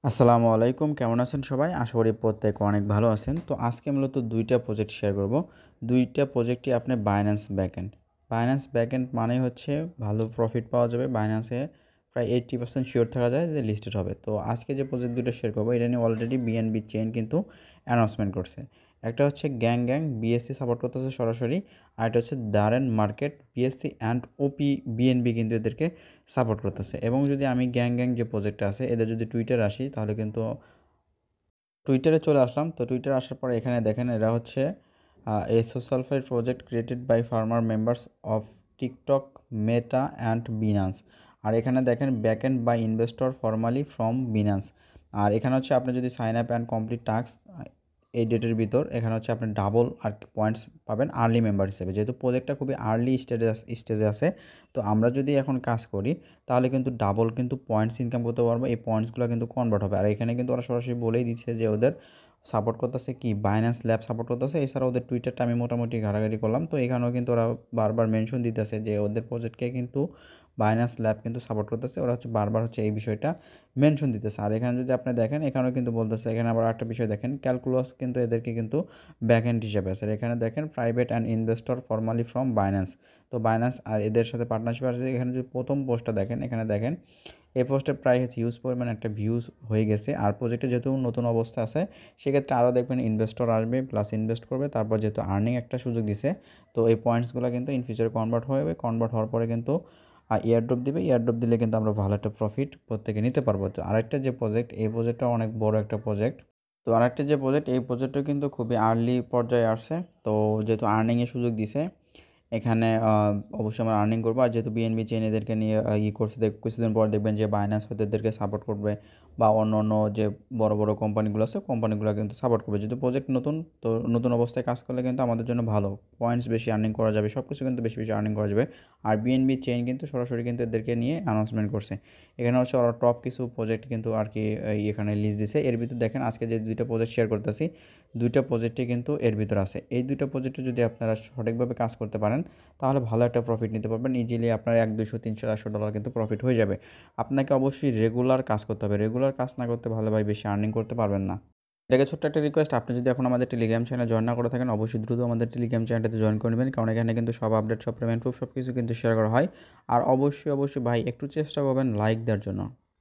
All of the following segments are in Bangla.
আসসালামু আলাইকুম, কেমন আছেন সবাই? আশা করি প্রত্যেকে অনেক ভালো আছেন। তো আজকে মূলত ২ টা প্রজেক্ট শেয়ার করব। ২ টা প্রজেক্টই আপনার Binance ব্যাকএন্ড। Binance ব্যাকএন্ড মানেই হচ্ছে ভালো প্রফিট পাওয়া যাবে। Binance এ প্রায় 80% সিওর থাকা যায় যে লিস্টেড হবে। তো আজকে যে প্রজেক্ট ২ টা শেয়ার করব এটা নিয়ে অলরেডি বিএনবি চেইন কিন্তু অ্যানাউন্সমেন্ট করছে। একটা হচ্ছে গ্যাং বিএসসি সাপোর্ট করতেছে সরাসরি। আরেকটা হচ্ছে দারেন market BSC and OP BNB কিন্তু এদেরকে সাপোর্ট করতেছে। এবং যদি আমি গ্যাং যে প্রজেক্টটা আছে এদের যদি টুইটারে আসি তাহলে কিন্তু টুইটারে চলে আসলাম। তো টুইটারে আসার পরে এখানে দেখেন এরা হচ্ছে a social project created by former members of TikTok, Meta and Binance. আর এখানে দেখেন backend by investor formally from Binance. আর এখানে হচ্ছে আপনি যদি sign up and complete task এই ডেটের ভিতর এখানে হচ্ছে আপনি ডাবল আর পয়েন্টস পাবেন আর্লি মেম্বার হিসেবে। যেহেতু প্রজেক্টটা খুবই আর্লি স্টেজে আছে, তো আমরা যদি এখন কাজ করি তাহলে কিন্তু ডাবল কিন্তু পয়েন্টস ইনকাম করতে পারবো। এই পয়েন্টসগুলো কিন্তু কনভার্ট হবে। আর এখানে কিন্তু ওরা সরাসরি বলেই দিচ্ছে যে ওদের সাপোর্ট করতেছে কি বাইন্যান্স ল্যাব সাপোর্ট করতেছে। এছাড়া ওদের টুইটারটা আমি মোটামুটি ঘাটাঘাটি করলাম, তো এখানেও কিন্তু ওরা বারবার মেনশন দিতেছে যে ওদের প্রজেক্টকে কিন্তু বাইন্যান্স ল্যাব কিন্তু সাপোর্ট করতেছে। ওরা হচ্ছে বারবার হচ্ছে এই বিষয়টা মেনশন দিতেছে। আর এখানে যদি আপনি দেখেন এখানেও কিন্তু বলতেছে, এখানে আবার একটা বিষয় দেখেন ক্যালকুলাস কিন্তু এদেরকে কিন্তু ব্যাকএন্ড হিসেবে আছে। আর এখানে দেখেন private and investor formally from Binance. তো বাইন্যান্স আর এদের সাথে পার্টনারশিপ আছে। এখানে যদি প্রথম পোস্টটা দেখেন, এখানে দেখেন এই পোস্টের প্রায় হচ্ছে হিউজ পরিমাণে একটা ভিউজ হয়ে গেছে। আর প্রজেক্টে যেহেতু নতুন অবস্থা আছে সেক্ষেত্রে আরও দেখবেন ইনভেস্টর আসবে প্লাস ইনভেস্ট করবে, তারপর যেহেতু আর্নিং একটা সুযোগ দিছে, তো এই পয়েন্টসগুলো কিন্তু ইন ফিউচারে কনভার্ট হবে। কনভার্ট হওয়ার পরে কিন্তু এয়ারড্রপ দিবে। এয়ারড্রপ দিলে কিন্তু আমরা ভালো একটা প্রফিট প্রত্যেকে নিতে পারবো। তো আরেকটা যে প্রজেক্ট, এই প্রজেক্টটা অনেক বড় একটা প্রজেক্ট। তো আরেকটা যে প্রজেক্ট, এই প্রজেক্টও কিন্তু খুবই আর্লি পর্যায়ে আসছে। তো যেহেতু আর্নিংয়ের সুযোগ দিছে এখানে অবশ্যই আমরা আর্নিং করবো। আর যেহেতু বিএনবি চেইন এদেরকে নিয়ে করছে, কিছুদিন পর দেখবেন যে বাইন্যান্স হয়তো এদেরকে সাপোর্ট করবে বা অন্য যে বড় বড় কোম্পানিগুলো আছে কোম্পানিগুলো কিন্তু সাপোর্ট করবে। যেহেতু প্রজেক্ট নতুন, তো নতুন অবস্থায় কাজ করলে কিন্তু আমাদের জন্য ভালো, পয়েন্টস বেশি আর্নিং করা যাবে, সব কিছু কিন্তু বেশি বেশি আর্নিং করা যাবে। আর বিএনবি চেইন কিন্তু সরাসরি কিন্তু এদেরকে নিয়ে অ্যানাউন্সমেন্ট করছে। এখানে হচ্ছে ওরা টপ কিছু প্রজেক্ট কিন্তু আর কি এখানে লিস্ট দিছে। এর ভিতর দেখেন আজকে যে 2টা প্রজেক্ট শেয়ার করতেছি, 2টা প্রজেক্টই কিন্তু এর ভিতর আছে। এই 2টা প্রজেক্টে যদি আপনারা সঠিকভাবে কাজ করতে পারেন তাহলে ভালো একটা প্রফিট নিতে পারবেন। ইজিলি আপনার 1, 200, 300, 400 ডলার কিন্তু প্রফিট হয়ে যাবে। আপনাকে অবশ্যই রেগুলার কাজ করতে হবে। রেগুলার কাজ না করতে ভালো ভাই বেশি আর্নিং করতে পারবেন না। এটাকে ছোট্ট একটা রিকোয়েস্ট, আপনি যদি এখন আমাদের টেলিগ্রাম চ্যানেলে জয়েন না করে থাকেন অবশ্যই দ্রুত আমাদের টেলিগ্রাম চ্যানেলটাতে জয়েন করে নেবেন, কারণ এখানে কিন্তু সব আপডেট, সব পেমেন্ট প্রুফ সব কিছু কিন্তু শেয়ার করা হয়। আর অবশ্যই ভাই একটু চেষ্টা করবেন লাইক দেওয়ার জন্য।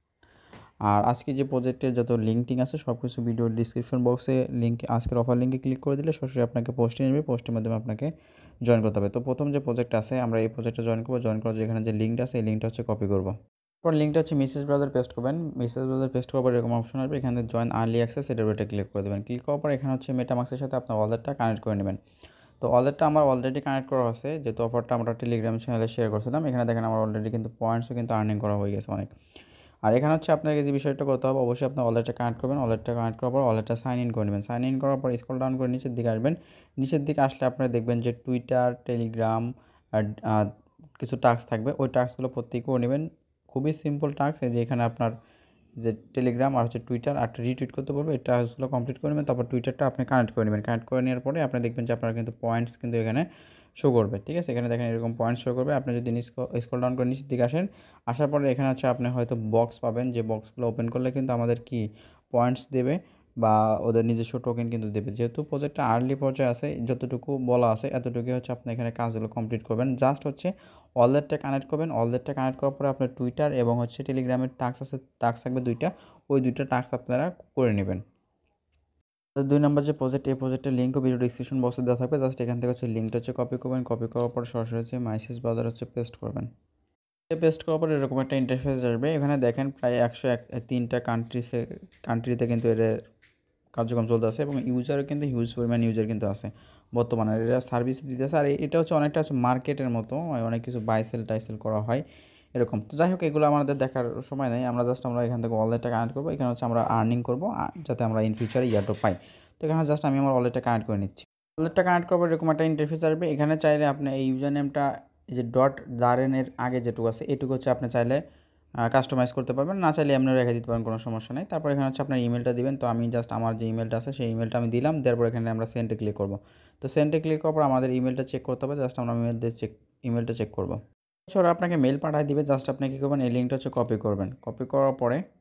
আর আজকে যে প্রজেক্টের যত লিঙ্ক আছে সব কিছু ভিডিওর ডিসক্রিপশন বক্সে লিঙ্ক, আজকের অফার লিঙ্কে ক্লিক করে দিলে সরাসরি আপনাকে পোস্টে নেবে, পোস্টের মাধ্যমে আপনাকে জয়েন করতে হবে। তো প্রথম যে প্রজেক্ট আছে আমরা এই প্রজেক্টে জয়েন করবো। জয়েন করার যেখানে যে লিঙ্কটা আছে এই লিঙ্কটা হচ্ছে কপি করবো। পর লিঙ্কটা হচ্ছে মেসেজ ব্রাউজার পেস্ট করবেন। মেসেজ ব্রাউজার পেস্ট করার পর এরকম অপশন আসবে, এখানে জয়েন আর্লি অ্যাক্সেস এটার উপরে ক্লিক করে দেবেন। ক্লিক করার পর এখানে হচ্ছে মেটামাক্সের সাথে আপনার ওয়ালেটটা কানেক্ট করে নেবেন। তো ওয়ালেটটা আমার অলরেডি কানেক্ট করা আছে, যেহেতু অফারটা আমরা টেলিগ্রাম চ্যানেলে শেয়ার করছিলাম। এখানে দেখেন আমার অলরেডি কিন্তু পয়েন্টসও কিন্তু আর্নিং করা হয়ে গেছে অনেক। আর এখানে হচ্ছে আপনাকে যে বিষয়টা করতে হবে, অবশ্যই আপনার ওয়ালেটটা কানেক্ট করবেন। ওয়ালেটটা কানেক্ট করার পর ওয়ালেটটা সাইন ইন করে নেবেন। সাইন ইন করার পর স্ক্রল ডাউন করে নিচের দিকে আসবেন। নিচের দিকে আসলে আপনারা দেখবেন যে টুইটার, টেলিগ্রাম আর কিছু টাস্ক থাকবে। ওই টাস্কগুলো প্রত্যেকে করে নেবেন। খুবই সিম্পল টাস্ক, এই যে এখানে আপনার যে টেলিগ্রাম আর হচ্ছে টুইটার আর রিটুইট করতে বলবে, এই টাস্কগুলো কমপ্লিট করে নেবেন। তারপর টুইটারটা আপনি কানেক্ট করে নেবেন। কানেক্ট করে নেওয়ার পরে আপনি দেখবেন যে আপনার কিন্তু পয়েন্টস কিন্তু এখানে শো করবে। ঠিক আছে, এখানে দেখেন এরকম পয়েন্টস শো করবে। আপনি যদি স্ক্রল ডাউন করে নিচের দিকে আসেন, আসার পরে এখানে হচ্ছে আপনি হয়তো বক্স পাবেন, যে বক্সগুলো ওপেন করলে কিন্তু আমাদের কি পয়েন্টস দেবে বা ওদের নিজস্ব টোকেন কিন্তু দেবে। যেহেতু প্রজেক্টটা আর্লি পর্যায়ে আছে, যতটুকু বলা আছে এতটুকুই হচ্ছে আপনি এখানে কাজগুলো কমপ্লিট করবেন। জাস্ট হচ্ছে ওয়ালেটটা কানেক্ট করবেন। ওয়ালেটটা কানেক্ট করার পরে আপনার টুইটার এবং হচ্ছে টেলিগ্রামের টাস্ক আছে, টাস্ক থাকবে 2টা, ওই 2টা টাস্ক আপনারা করে নেবেন। তো 2 নম্বর যে প্রজেক্ট, এই প্রজেক্টের লিঙ্কও ভিডিও ডিসক্রিপশন বক্সে দেওয়া থাকবে। জাস্ট এখান থেকে হচ্ছে লিঙ্কটা হচ্ছে কপি করবেন। কপি করার পর সরাসরি হচ্ছে মেসেজ ব্রাউজার হচ্ছে পেস্ট করবেন। পেস্ট করার পর এরকম একটা ইন্টারফেস আসবে। এখানে দেখেন প্রায় 103টা কান্ট্রিতে কিন্তু এর কার্যক্রম চলতেছে এবং ইউজারও কিন্তু হিউজ পরিমাণ ইউজার কিন্তু আছে বর্তমানে। এরা সার্ভিস দিতেছে। আর এটা হচ্ছে অনেকটা হচ্ছে মার্কেটের মতো, অনেক কিছু বাই সেল টাইসেল করা হয় এরকম। তো যাই হোক, এগুলো আমাদের দেখার সময় নেই। আমরা এখান থেকে ওয়ালেটটা কানেক্ট করবো। এখানে হচ্ছে আমরা আর্নিং করবো যাতে আমরা ইন ফিউচারে ইয়ারড্রপ পাই। তো এখানে জাস্ট আমি আমার ওয়ালেটটা কানেক্ট করে নিচ্ছি। ওয়ালেটটা কানেক্ট করবো, এরকম একটা ইন্টারফেস আসবে। এখানে চাইলে আপনি এই ইউজার নেমটা, এই যে .দারেনের আগে যেটুকু আছে এটুকু হচ্ছে আপনি চাইলে কাস্টমাইজ করতে পারবেন, না চাইলে এমনিও রেখে দিতে পারেন, কোনো সমস্যা নেই। তারপর এখানে হচ্ছে আপনার ইমেলটা দিবেন। তো আমি জাস্ট আমার যে ইমেলটা আছে সেই ইমেলটা আমি দিলাম, তারপর এখানে আমরা সেন্ডে ক্লিক করব। তো সেন্ডে ক্লিক করার পর আমাদের ইমেলটা চেক করতে হবে। জাস্ট আমরা ইমেলটা চেক করবো। ওরা আপনাকে মেল পাঠিয়ে দিবে। জাস্ট আপনি কী করবেন, এই লিঙ্কটা হচ্ছে কপি করবেন। কপি করার পরে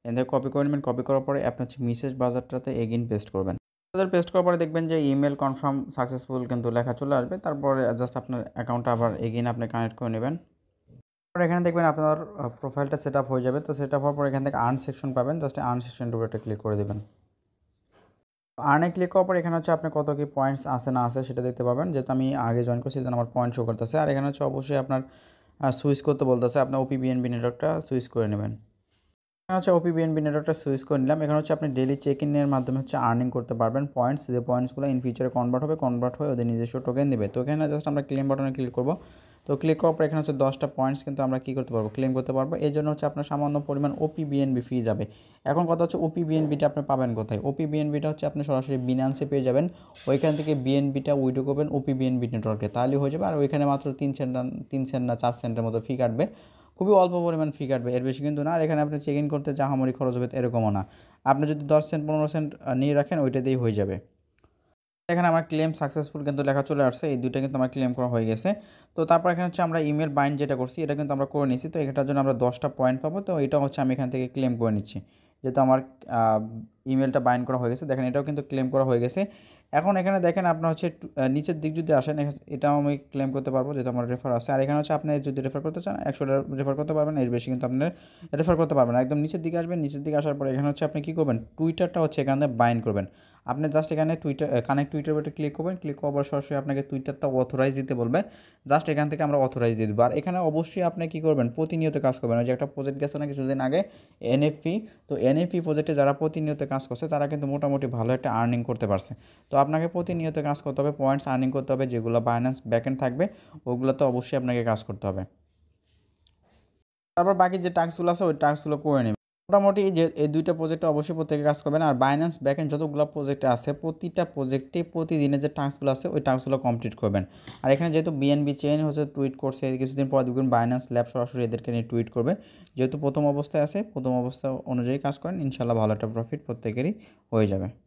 এখান থেকে কপি করে নেবেন। কপি করার পরে আপনি হচ্ছে মেসেজ ব্রাউজারটাতে এগেইন পেস্ট করবেন। পেস্ট করার পরে দেখবেন যে ইমেল কনফার্ম সাকসেসফুল কিন্তু লেখা চলে আসবে। তারপরে জাস্ট আপনার অ্যাকাউন্টটা আবার এগেইন আপনি কানেক্ট করে নেবেন। পরে এখানে দেখবেন আপনার প্রোফাইলটা সেট আপ হয়ে যাবে। তো সেট আপ হওয়ার পর এখান থেকে আর্ন সেকশন পাবেন। জাস্ট আর্ন সেকশনটার উপরে ক্লিক করে দেবেন। আর্নে ক্লিক করার পর এখানে হচ্ছে আপনি কত কি পয়েন্টস আছে না আছে সেটা দেখতে পাবেন। যেহেতু আমি আগে জয়েন করছি সেজন্য আমার পয়েন্ট শো করতেছে। আর এখানে হচ্ছে অবশ্যই আপনার সুইচ করতে বলতেছে। আপনার ওপিবিএনবি নেটওয়ার্কটা সুইচ করে নেবেন। এখানে হচ্ছে ওপিবিএনবি নেটওয়ার্কটা সুইচ করে নিলাম। এখানে হচ্ছে আপনি ডেইলি চেক ইনের মাধ্যমে হচ্ছে আর্নিং করতে পারবেন পয়েন্টস। যে পয়েন্টসগুলো ইন ফিউচারে কনভার্ট হয়ে ওদের নিজস্ব টোকেন দেবে। তো এখানে জাস্ট আমরা ক্লেম বাটনে ক্লিক করব। তো ক্লিক করার পর এখানে হচ্ছে 10টা পয়েন্টস কিন্তু আমরা কী করতে পারবো, ক্লেম করতে পারবো। এই জন্য হচ্ছে আপনার সামান্য পরিমাণ ওপিবিএনবি ফি যাবে। এখন কথা হচ্ছে ওপিবিএনবিটা আপনি পাবেন কোথায়? ওপিবিএনবিটা হচ্ছে আপনি সরাসরি বিনান্সে পেয়ে যাবেন। ওইখান থেকে বিএনবিটা উইড্রো করবেন ওপিবিএনবি নেটওয়ার্কে, তাহলেই হয়ে যাবে। আর ওইখানে মাত্র 3 সেন্ট না 4 সেন্টের মতো ফি কাটবে। খুবই অল্প পরিমাণ ফি কাটবে, এর বেশি কিন্তু না। আর এখানে আপনি চেক ইন করতে জাহামরি খরচ হবে এরকমও না। আপনি যদি 10 সেন্ট 15 সেন্ট নিয়ে রাখেন ওইটা দিয়েই হয়ে যাবে। এখানে আমার ক্লেম সাকসেসফুল কিন্তু লেখা চলে আসছে। এই দুইটা কিন্তু আমার ক্লেম করা হয়ে গেছে। তো তারপর এখানে হচ্ছে আমরা ইমেল বাইন্ড যেটা করছি এটা কিন্তু আমরা করে নিয়েছি। তো এটার জন্য আমরা 10টা পয়েন্ট পাবো। তো এটা হচ্ছে আমি এখান থেকে ক্লেম করে নিচ্ছি, যেহেতু আমার ইমেলটা বাইন্ড করা হয়ে গেছে। দেখেন এটাও কিন্তু ক্লেম করা হয়ে গেছে। এখন এখানে দেখেন আপনার হচ্ছে নিচের দিক যদি আসেন এটাও আমি ক্লেম করতে পারবো, যেহেতু আমার রেফার আছে। আর এখানে হচ্ছে আপনি যদি রেফার করতে চান 100টা রেফার করতে পারবেন, এর বেশি কিন্তু আপনি রেফার করতে পারবেন। একদম নিচের দিকে আসবেন। নিচের দিকে আসার পরে এখানে হচ্ছে আপনি কী করবেন, টুইটারটা হচ্ছে এখানে বাইন্ড করবেন। আপনি জাস্ট এখানে কানেক্ট টুইটার উপরে ক্লিক করবেন। ক্লিক করার পর সরাসরি আপনাকে টুইটারটা অথরাইজ দিতে বলবে। জাস্ট এখান থেকে আমরা অথরাইজ দিয়ে দেবো। আর এখানে অবশ্যই আপনি কী করবেন, প্রতিনিয়ত কাজ করবেন। ওই যে একটা প্রজেক্ট গেছে না কিছুদিন আগে এনএফপি, তো এনএফপি প্রজেক্টে যারা প্রতিনিয়ত কাজ করছে তারা কিন্তু মোটামুটি ভালো একটা আর্নিং করতে পারছে। তো আপনাকে প্রতিনিয়ত কাজ করতে হবে, পয়েন্টস আর্নিং করতে হবে। যেগুলো বাইন্যান্স ব্যাকএন্ড থাকবে ওগুলোতে অবশ্যই আপনাকে কাজ করতে হবে। তারপর বাকি যে টাস্কগুলো আছে ওই টাস্কগুলো করে নেবেন। মোটামুটি যে এই দুইটা প্রজেক্টে অবশ্যই প্রত্যেকে কাজ করবেন। আর বাইন্যান্স ব্যাকএন্ড যতগুলো প্রজেক্টে আছে প্রতিটা প্রজেক্টে প্রতিদিনের যে টাস্কগুলো আছে ওই টাস্কগুলো কমপ্লিট করবেন। আর এখানে যেহেতু বিএনবি চেইন হচ্ছে টুইট করছে, কিছুদিন পর দেখবেন বাইন্যান্স ল্যাব সরাসরি এদেরকে নিয়ে টুইট করবে। যেহেতু প্রথম অবস্থায় আছে, প্রথম অবস্থা অনুযায়ী কাজ করেন, ইনশাল্লাহ ভালো একটা প্রফিট প্রত্যেকেরই হয়ে যাবে।